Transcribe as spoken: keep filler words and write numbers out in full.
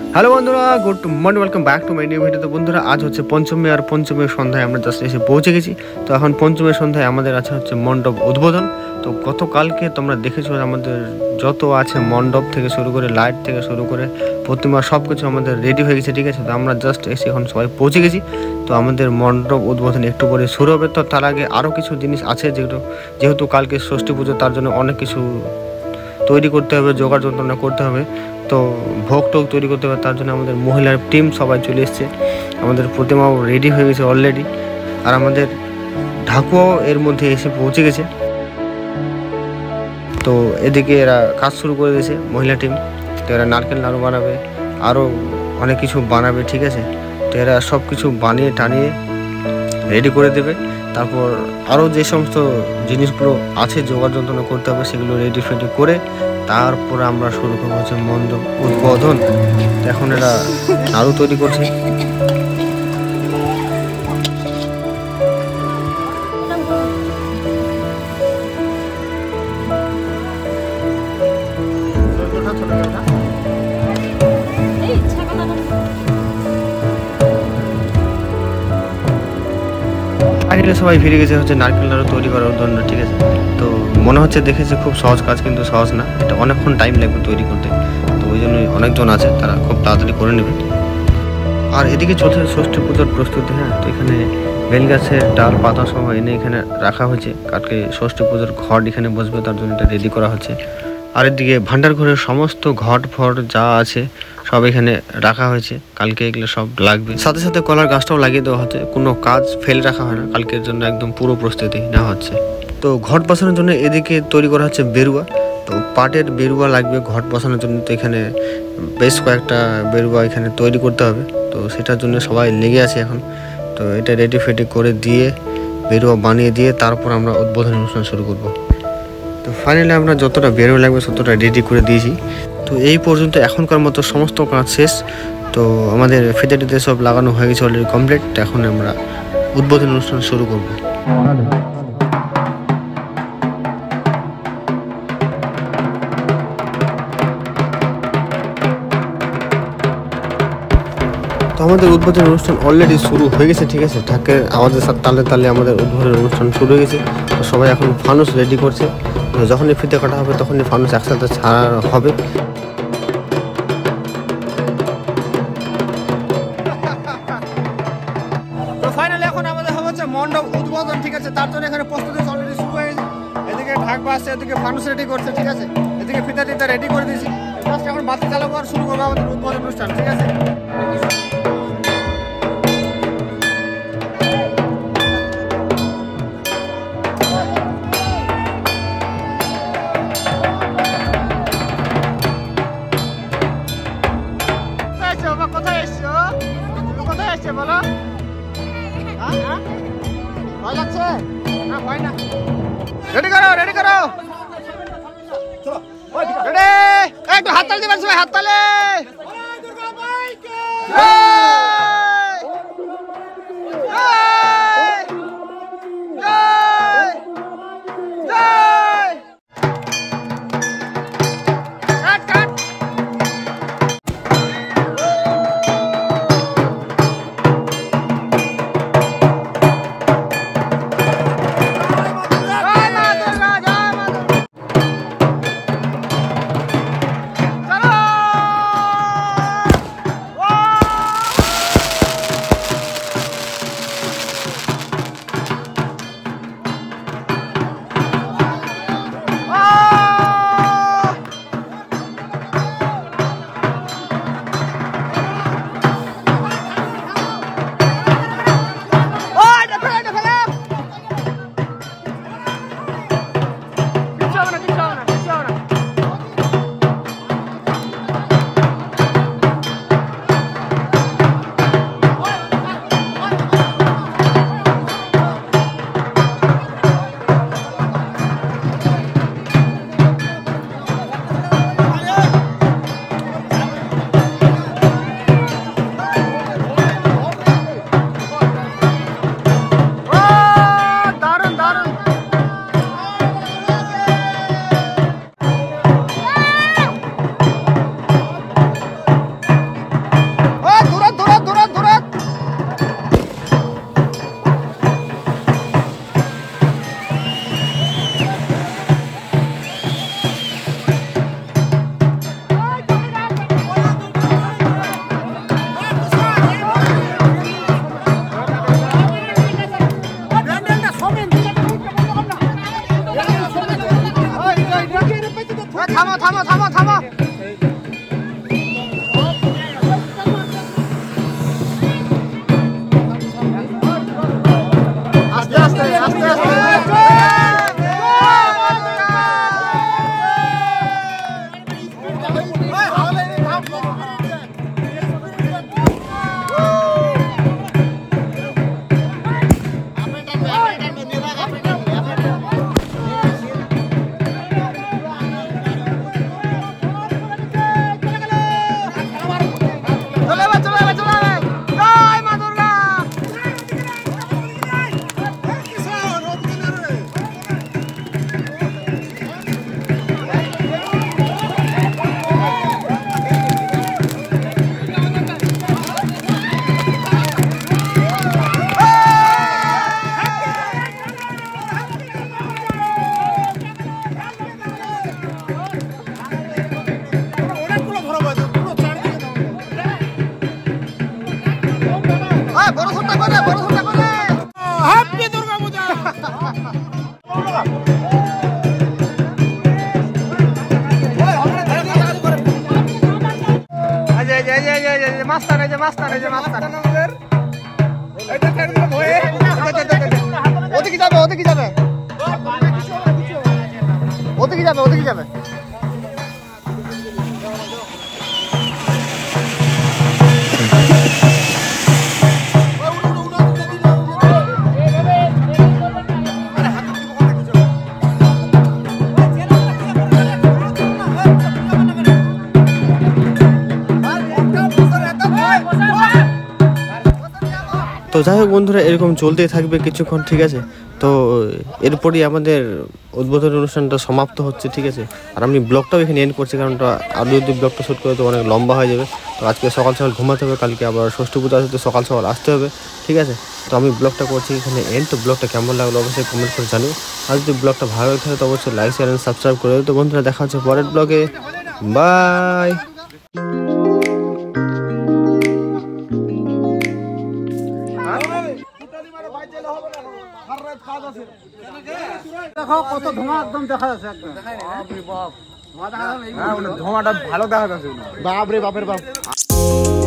Hello বন্ধুরা, good morning, welcome back to my new video. তো বন্ধুরা, আজ হচ্ছে পঞ্চমী, আর পঞ্চমীর সন্ধ্যায় আমরা জাস্ট এসে পৌঁছে গেছি। তো এখন পঞ্চমীর সন্ধ্যায় আমাদের আছে হচ্ছে মণ্ডপ উদ্বোধন। তো গতকালকে তোমরা দেখেছো আমাদের যত আছে মণ্ডপ থেকে শুরু করে লাইট থেকে শুরু করে প্রতিমা সব কিছু আমাদের রেডি হয়ে গেছে, ঠিক আছে। তো আমরা জাস্ট এসে এখন সবাই পৌঁছে গেছি। তো আমাদের মণ্ডপ উদ্বোধন একটু পরে শুরু হবে। তো তার আগে আরও কিছু জিনিস আছে যেগুলো, যেহেতু কালকে ষষ্ঠী পুজো, তার জন্য অনেক কিছু তৈরি করতে হবে, জোগাড় যন্ত্রণা করতে হবে। তো ভোগ টোগ তৈরি করতে হবে, তার জন্য আমাদের মহিলার টিম সবাই চলে এসছে। আমাদের প্রতিমাও রেডি হয়ে গেছে অলরেডি, আর আমাদের ঢাকুয়াও এর মধ্যে এসে পৌঁছে গেছে। তো এদিকে এরা কাজ শুরু করে দিয়েছে মহিলা টিম। তো এরা নারকেল নাড়ু বানাবে, আরও অনেক কিছু বানাবে, ঠিক আছে। তো এরা সব কিছু বানিয়ে টানিয়ে রেডি করে দেবে। তারপর আরও যে সমস্ত জিনিসগুলো আছে জোগাড় যন্ত্রণা করতে হবে, সেগুলো রেডি ফেডি করে তারপর আমরা শুরু করবো হচ্ছে মণ্ডপ উদ্বোধন। এখন এরা নাড়ু তৈরি করছে। ফাইনালি সবাই ফিরে গেছে হচ্ছে নারকেল নাড়ু তৈরি করার জন্য, ঠিক আছে। তো মনে হচ্ছে দেখেছে খুব সহজ কাজ, কিন্তু সহজ না, এটা অনেকক্ষণ টাইম লাগবে তৈরি করতে। তো ওই জন্যই অনেকজন আছে, তারা খুব তাড়াতাড়ি করে নেবে। আর এদিকে চলছে ষষ্ঠী পুজোর প্রস্তুতি। হ্যাঁ, তো এখানে বেল গাছের ডাল পাতা সহ এনে এখানে রাখা হয়েছে। কালকে ষষ্ঠী পুজোর ঘট এখানে বসবে, তার জন্য এটা রেডি করা হচ্ছে। আর এদিকে ভান্ডার ঘরের সমস্ত ঘট ফট যা আছে সব এখানে রাখা হয়েছে, কালকে এগুলো সব লাগবে। সাথে সাথে কলার গাছটাও লাগিয়ে দেওয়া হচ্ছে, কোনো কাজ ফেল রাখা হয় না, কালকের জন্য একদম পুরো প্রস্তুতি নেওয়া হচ্ছে। তো ঘট বসানোর জন্য এদিকে তৈরি করা হচ্ছে বেরুয়া। তো পাটের বেরুয়া লাগবে ঘট বসানোর জন্য। তো এখানে বেশ কয়েকটা বেরুয়া এখানে তৈরি করতে হবে, তো সেটার জন্য সবাই লেগে আছে এখন। তো এটা রেডি ফেডি করে দিয়ে বেরুয়া বানিয়ে দিয়ে তারপর আমরা উদ্বোধন অনুষ্ঠান শুরু করব। তো ফাইনালি আমরা যতটা বেরোয় লাগবে ততটা রেডি করে দিয়েছি। তো এই পর্যন্ত এখনকার মতো সমস্ত কাজ শেষ। তো আমাদের ফিতে টিতে সব লাগানো হয়ে গেছে অলরেডি কমপ্লিট। এখন আমরা উদ্বোধন অনুষ্ঠান শুরু করব। তো আমাদের উদ্বোধন অনুষ্ঠান অলরেডি শুরু হয়ে গেছে, ঠিক আছে। ঢাকের আওয়াজের সাথে তালে তালে আমাদের উদ্বোধন অনুষ্ঠান শুরু হয়ে গেছে। তো সবাই এখন ফানুস রেডি করছে। তো যখনই ফিতে কাটা হবে তখনই ফানুস একসাথে ছাড়া হবে। তো ফাইনালি এখন আমাদের হচ্ছে মণ্ডপ উদ্বোধন, ঠিক আছে। তার জন্য এখানে প্রস্তুতি অলরেডি শুরু হয়ে গেছে। এদিকে ঢাক বাজছে, এদিকে ফানুস রেডি করছে, ঠিক আছে। এদিকে ফিতা টিতা রেডি করে দিয়েছি। জাস্ট এখন বাতি চালু করা শুরু করবো আমাদের উদ্বোধন অনুষ্ঠান, ঠিক আছে। কোথায় এসছো? কোথায় এসছে বলো? ভয় লাগছে না? ভয় না, রেডি করো, রেডি করো, রেডি। একটু হাততালি দিবেন সবাই, হাততালি। থামো থামো থামো থামো আস্তে আস্তে আস্তে আস্তে মাস্টার এই যে মাস্টার এই যে মাস্টার ওদিকে যাবে ওদিকে যাবে ওদিকে যাবে ওদিকে যাবে তো যাই হোক বন্ধুরা এরকম চলতেই থাকবে কিছুক্ষণ ঠিক আছে তো এরপরই আমাদের উদ্বোধন অনুষ্ঠানটা সমাপ্ত হচ্ছে ঠিক আছে আর আমি ব্লগটাও এখানে এন্ড করছি কারণ আরও যদি ব্লগটা শ্যুট করে তো অনেক লম্বা হয়ে যাবে তো আজকে সকাল সকাল ঘুমাতে হবে কালকে আবার ষষ্ঠী পুজো আছে তো সকাল সকাল আসতে হবে ঠিক আছে তো আমি ব্লগটা করছি এখানে এন্ড তো ব্লগটা কেমন লাগলো অবশ্যই কমেন্ট করে জানিও আর যদি ব্লগটা ভালো লাগে তো অবশ্যই লাইক শেয়ার এন্ড সাবস্ক্রাইব করে দেবে তো বন্ধুরা দেখা হচ্ছে পরের ব্লগে বাই দেখো কত ধোঁয়া একদম দেখা যাচ্ছে একদম ধোঁয়াটা ভালো দেখা যাচ্ছে বাপ রে বাপের বাপ